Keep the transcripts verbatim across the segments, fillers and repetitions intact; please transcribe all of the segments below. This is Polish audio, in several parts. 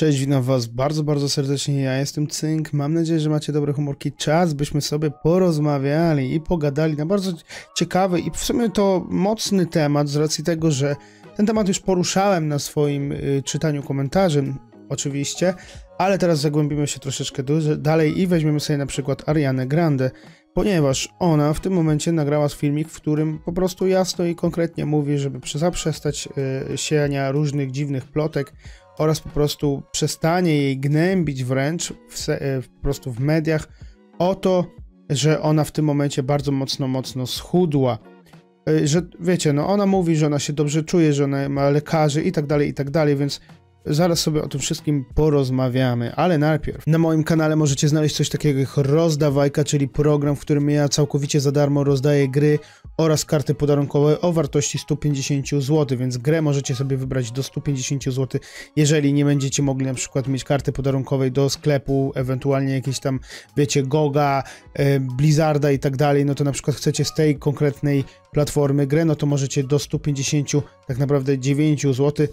Cześć, witam was bardzo, bardzo serdecznie, ja jestem Cynk, mam nadzieję, że macie dobre humorki, czas byśmy sobie porozmawiali i pogadali na bardzo ciekawy i w sumie to mocny temat z racji tego, że ten temat już poruszałem na swoim y, czytaniu komentarzy, oczywiście, ale teraz zagłębimy się troszeczkę dalej i weźmiemy sobie na przykład Arianę Grande, ponieważ ona w tym momencie nagrała filmik, w którym po prostu jasno i konkretnie mówi, żeby zaprzestać y, siania różnych dziwnych plotek oraz po prostu przestanie jej gnębić wręcz w, y, po prostu w mediach o to, że ona w tym momencie bardzo mocno, mocno schudła. Y, że wiecie, no ona mówi, że ona się dobrze czuje, że ona ma lekarzy i tak dalej, i tak dalej, więc zaraz sobie o tym wszystkim porozmawiamy, ale najpierw na moim kanale możecie znaleźć coś takiego jak Rozdawajka, czyli program, w którym ja całkowicie za darmo rozdaję gry oraz karty podarunkowe o wartości sto pięćdziesiąt złotych, więc grę możecie sobie wybrać do stu pięćdziesięciu złotych, jeżeli nie będziecie mogli na przykład mieć karty podarunkowej do sklepu, ewentualnie jakieś tam, wiecie, Goga, e, Blizzarda i tak dalej, no to na przykład chcecie z tej konkretnej platformy grę, no to możecie do stu pięćdziesięciu, tak naprawdę dziewięciu złotych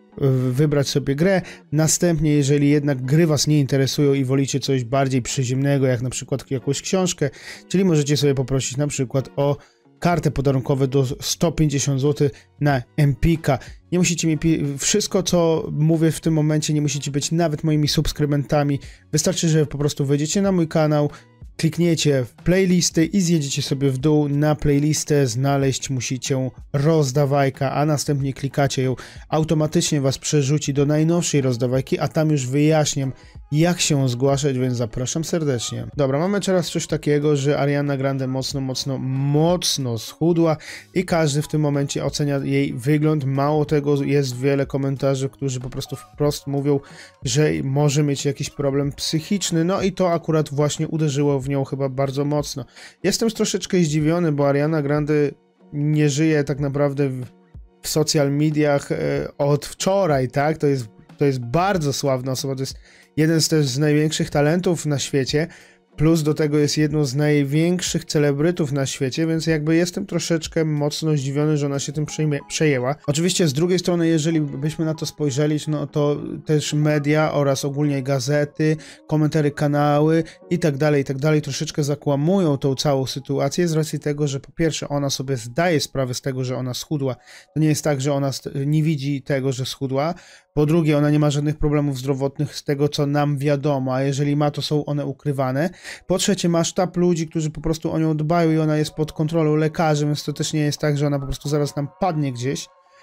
wybrać sobie grę. Następnie, jeżeli jednak gry was nie interesują i wolicie coś bardziej przyziemnego, jak na przykład jakąś książkę, czyli możecie sobie poprosić na przykład o kartę podarunkowe do stu pięćdziesięciu złotych na Empika. Nie musicie mi... Wszystko, co mówię w tym momencie, nie musicie być nawet moimi subskrybentami. Wystarczy, że po prostu wejdziecie na mój kanał, klikniecie w playlisty i zjedziecie sobie w dół. Na playlistę znaleźć musicie Rozdawajka, a następnie klikacie ją. Automatycznie was przerzuci do najnowszej Rozdawajki, a tam już wyjaśniam, jak się zgłaszać, więc zapraszam serdecznie. Dobra, mamy teraz coś takiego, że Ariana Grande mocno, mocno, mocno schudła i każdy w tym momencie ocenia jej wygląd. Mało tego, jest wiele komentarzy, którzy po prostu wprost mówią, że może mieć jakiś problem psychiczny, no i to akurat właśnie uderzyło w nią chyba bardzo mocno. Jestem troszeczkę zdziwiony, bo Ariana Grande nie żyje tak naprawdę w, w social mediach e, od wczoraj, tak? To jest, to jest bardzo sławna osoba, to jest jeden z też z największych talentów na świecie, plus do tego jest jedną z największych celebrytów na świecie, więc jakby jestem troszeczkę mocno zdziwiony, że ona się tym przejmie, przejęła. Oczywiście z drugiej strony, jeżeli byśmy na to spojrzeli, no to też media oraz ogólnie gazety, komentary, kanały i tak dalej, i tak dalej troszeczkę zakłamują tą całą sytuację z racji tego, że po pierwsze ona sobie zdaje sprawę z tego, że ona schudła. To nie jest tak, że ona nie widzi tego, że schudła. Po drugie, ona nie ma żadnych problemów zdrowotnych z tego, co nam wiadomo, a jeżeli ma, to są one ukrywane. Po trzecie, ma sztab ludzi, którzy po prostu o nią dbają i ona jest pod kontrolą lekarzy, więc to też nie jest tak, że ona po prostu zaraz nam padnie gdzieś.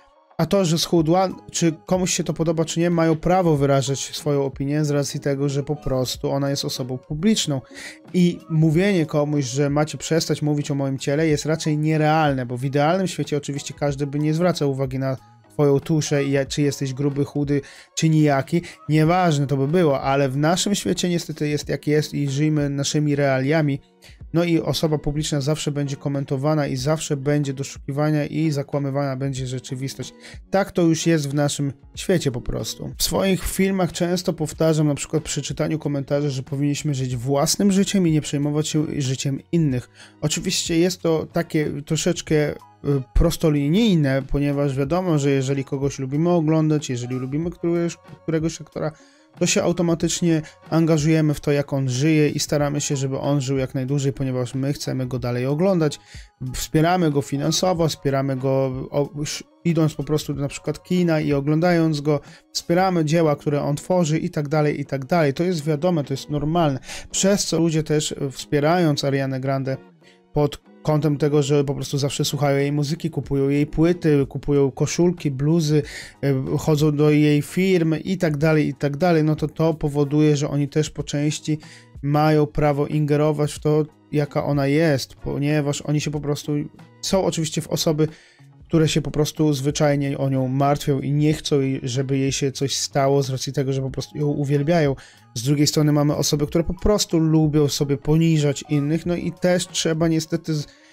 A to, że schudła, czy komuś się to podoba, czy nie, mają prawo wyrażać swoją opinię z racji tego, że po prostu ona jest osobą publiczną. I mówienie komuś, że macie przestać mówić o moim ciele, jest raczej nierealne, bo w idealnym świecie oczywiście każdy by nie zwracał uwagi na twoją tuszę i czy jesteś gruby, chudy, czy nijaki. Nieważne to by było, ale w naszym świecie niestety jest jak jest i żyjmy naszymi realiami. No i osoba publiczna zawsze będzie komentowana i zawsze będzie doszukiwania i zakłamywana będzie rzeczywistość. Tak to już jest w naszym świecie po prostu. W swoich filmach często powtarzam, na przykład przy czytaniu komentarzy, że powinniśmy żyć własnym życiem i nie przejmować się życiem innych. Oczywiście jest to takie troszeczkę prostolinijne, ponieważ wiadomo, że jeżeli kogoś lubimy oglądać, jeżeli lubimy któregoś, któregoś aktora, to się automatycznie angażujemy w to, jak on żyje i staramy się, żeby on żył jak najdłużej, ponieważ my chcemy go dalej oglądać. Wspieramy go finansowo, wspieramy go o, idąc po prostu do na przykład kina i oglądając go, wspieramy dzieła, które on tworzy i tak dalej, i tak dalej. To jest wiadome, to jest normalne. Przez co ludzie też wspierając Arianę Grande pod kątem tego, że po prostu zawsze słuchają jej muzyki, kupują jej płyty, kupują koszulki, bluzy, chodzą do jej firm i tak dalej, i tak dalej, no to to powoduje, że oni też po części mają prawo ingerować w to, jaka ona jest, ponieważ oni się po prostu, są oczywiście w osoby, które się po prostu zwyczajnie o nią martwią i nie chcą, żeby jej się coś stało z racji tego, że po prostu ją uwielbiają. Z drugiej strony mamy osoby, które po prostu lubią sobie poniżać innych, no i też trzeba niestety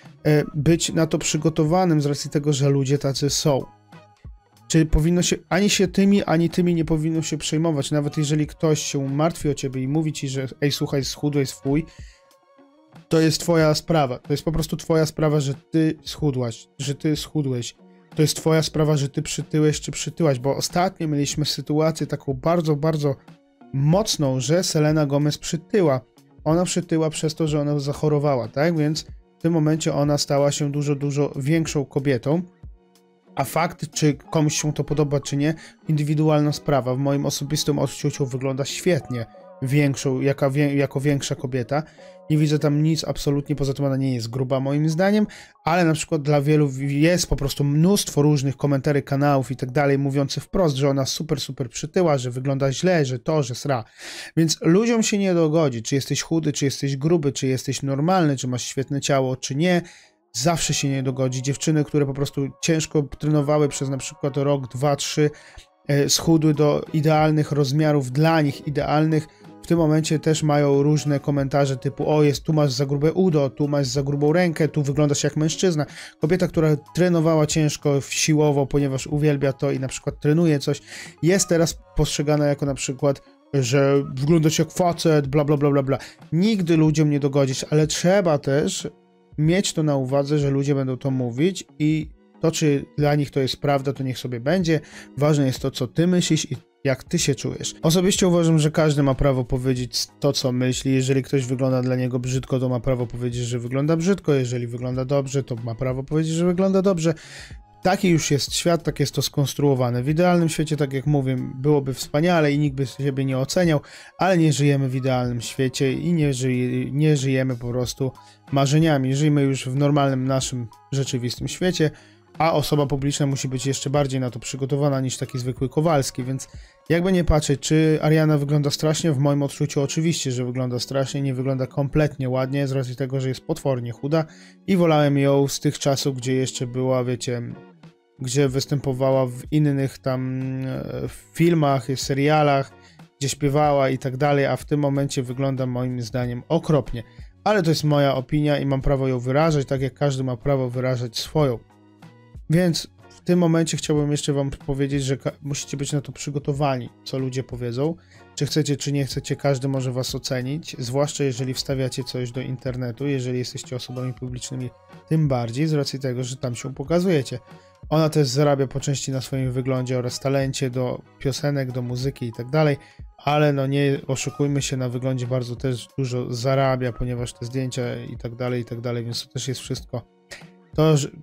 być na to przygotowanym z racji tego, że ludzie tacy są. Czyli powinno się, ani się tymi, ani tymi nie powinno się przejmować, nawet jeżeli ktoś się martwi o ciebie i mówi ci, że ej, słuchaj, schudłeś swój, to jest twoja sprawa, to jest po prostu twoja sprawa, że ty schudłaś, że ty schudłeś. to jest twoja sprawa, że ty przytyłeś czy przytyłaś, bo ostatnio mieliśmy sytuację taką bardzo, bardzo mocną, że Selena Gomez przytyła. Ona przytyła przez to, że ona zachorowała, tak? Więc w tym momencie ona stała się dużo, dużo większą kobietą, a fakt, czy komuś się to podoba, czy nie, indywidualna sprawa. W moim osobistym odczuciu wygląda świetnie, większą, jaka, wie, jako większa kobieta. Nie widzę tam nic absolutnie, poza tym ona nie jest gruba moim zdaniem, ale na przykład dla wielu jest po prostu mnóstwo różnych komentarzy kanałów i tak dalej, mówiących wprost, że ona super, super przytyła, że wygląda źle, że to, że sra. Więc ludziom się nie dogodzi, czy jesteś chudy, czy jesteś gruby, czy jesteś normalny, czy masz świetne ciało, czy nie. Zawsze się nie dogodzi. Dziewczyny, które po prostu ciężko trenowały przez na przykład rok, dwa, trzy, schudły do idealnych rozmiarów, dla nich idealnych, w tym momencie też mają różne komentarze typu o, jest, tu masz za grube udo, tu masz za grubą rękę, tu wyglądasz jak mężczyzna. Kobieta, która trenowała ciężko, siłowo, ponieważ uwielbia to i na przykład trenuje coś, jest teraz postrzegana jako na przykład, że wyglądasz jak facet, bla bla bla bla bla. Nigdy ludziom nie dogodzisz, ale trzeba też mieć to na uwadze, że ludzie będą to mówić i to, czy dla nich to jest prawda, to niech sobie będzie. Ważne jest to, co ty myślisz i jak ty się czujesz. Osobiście uważam, że każdy ma prawo powiedzieć to, co myśli. Jeżeli ktoś wygląda dla niego brzydko, to ma prawo powiedzieć, że wygląda brzydko. Jeżeli wygląda dobrze, to ma prawo powiedzieć, że wygląda dobrze. Taki już jest świat, tak jest to skonstruowane. W idealnym świecie, tak jak mówię, byłoby wspaniale i nikt by siebie nie oceniał, ale nie żyjemy w idealnym świecie i nie, żyje, nie żyjemy po prostu marzeniami. Żyjemy już w normalnym naszym rzeczywistym świecie, a osoba publiczna musi być jeszcze bardziej na to przygotowana niż taki zwykły Kowalski, więc jakby nie patrzeć, czy Ariana wygląda strasznie, w moim odczuciu oczywiście, że wygląda strasznie, nie wygląda kompletnie ładnie z racji tego, że jest potwornie chuda i wolałem ją z tych czasów, gdzie jeszcze była, wiecie, gdzie występowała w innych tam filmach, serialach, gdzie śpiewała i tak dalej, a w tym momencie wygląda moim zdaniem okropnie. Ale to jest moja opinia i mam prawo ją wyrażać, tak jak każdy ma prawo wyrażać swoją. Więc w tym momencie chciałbym jeszcze wam powiedzieć, że musicie być na to przygotowani, co ludzie powiedzą. Czy chcecie, czy nie chcecie, każdy może was ocenić, zwłaszcza jeżeli wstawiacie coś do internetu, jeżeli jesteście osobami publicznymi, tym bardziej z racji tego, że tam się pokazujecie. Ona też zarabia po części na swoim wyglądzie oraz talencie do piosenek, do muzyki i tak dalej, ale no nie oszukujmy się, na wyglądzie bardzo też dużo zarabia, ponieważ te zdjęcia i tak dalej, i tak dalej, więc to też jest wszystko. To, że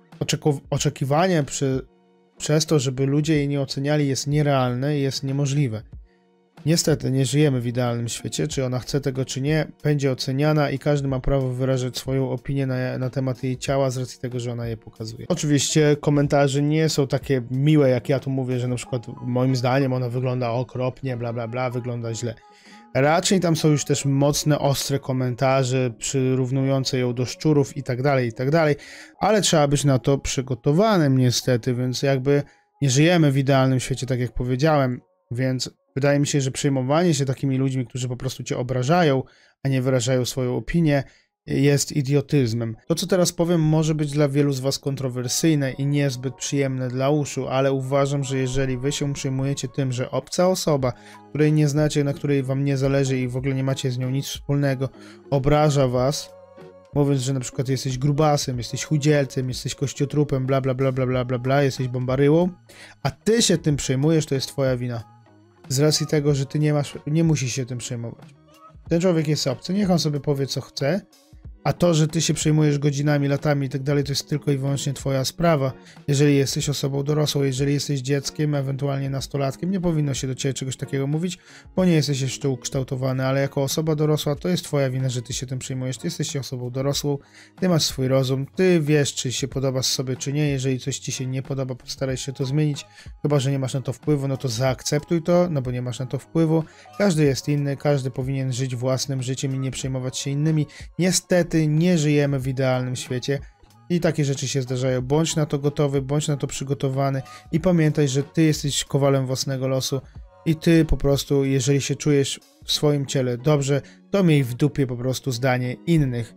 oczekiwanie przy, przez to, żeby ludzie jej nie oceniali, jest nierealne i jest niemożliwe. Niestety nie żyjemy w idealnym świecie, czy ona chce tego, czy nie, będzie oceniana i każdy ma prawo wyrażać swoją opinię na, na temat jej ciała z racji tego, że ona je pokazuje. Oczywiście komentarze nie są takie miłe, jak ja tu mówię, że na przykład moim zdaniem ona wygląda okropnie, bla bla bla, wygląda źle. Raczej tam są już też mocne, ostre komentarze przyrównujące ją do szczurów i tak dalej, i tak dalej, ale trzeba być na to przygotowanym niestety, więc jakby nie żyjemy w idealnym świecie, tak jak powiedziałem, więc wydaje mi się, że przejmowanie się takimi ludźmi, którzy po prostu cię obrażają, a nie wyrażają swoją opinię, jest idiotyzmem. To, co teraz powiem, może być dla wielu z was kontrowersyjne i niezbyt przyjemne dla uszu, ale uważam, że jeżeli wy się przejmujecie tym, że obca osoba, której nie znacie, na której wam nie zależy i w ogóle nie macie z nią nic wspólnego, obraża was, mówiąc, że na przykład jesteś grubasem, jesteś chudzielcem, jesteś kościotrupem, bla bla bla bla bla bla bla, jesteś bombaryłą, a ty się tym przejmujesz, to jest twoja wina. Z racji tego, że ty nie masz, nie musisz się tym przejmować. Ten człowiek jest obcy, niech on sobie powie, co chce, a to, że ty się przejmujesz godzinami, latami i tak dalej, to jest tylko i wyłącznie twoja sprawa. Jeżeli jesteś osobą dorosłą, jeżeli jesteś dzieckiem, ewentualnie nastolatkiem, nie powinno się do ciebie czegoś takiego mówić, bo nie jesteś jeszcze ukształtowany, ale jako osoba dorosła, to jest twoja wina, że ty się tym przejmujesz. Ty jesteś osobą dorosłą, ty masz swój rozum, ty wiesz, czy się podobasz sobie, czy nie. Jeżeli coś ci się nie podoba, postaraj się to zmienić, chyba że nie masz na to wpływu, no to zaakceptuj to, no bo nie masz na to wpływu. Każdy jest inny, każdy powinien żyć własnym życiem i nie przejmować się innymi. Niestety nie żyjemy w idealnym świecie i takie rzeczy się zdarzają. Bądź na to gotowy, bądź na to przygotowany i pamiętaj, że ty jesteś kowalem własnego losu i ty po prostu, jeżeli się czujesz w swoim ciele dobrze, to miej w dupie po prostu zdanie innych.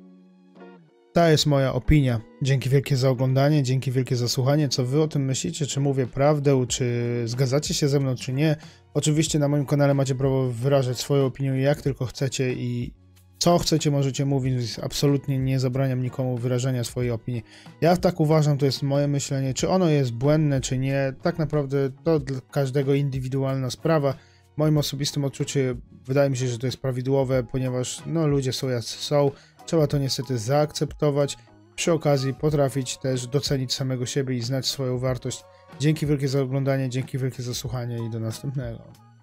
Ta jest moja opinia. Dzięki wielkie za oglądanie, dzięki wielkie za słuchanie. Co wy o tym myślicie? Czy mówię prawdę? Czy zgadzacie się ze mną, czy nie? Oczywiście na moim kanale macie prawo wyrażać swoją opinię jak tylko chcecie i Co chcecie, możecie mówić, absolutnie nie zabraniam nikomu wyrażania swojej opinii. Ja tak uważam, to jest moje myślenie, czy ono jest błędne, czy nie, tak naprawdę to dla każdego indywidualna sprawa. W moim osobistym odczuciu wydaje mi się, że to jest prawidłowe, ponieważ no, ludzie są jacy są, trzeba to niestety zaakceptować, przy okazji potrafić też docenić samego siebie i znać swoją wartość. Dzięki wielkie za oglądanie, dzięki wielkie za słuchanie i do następnego.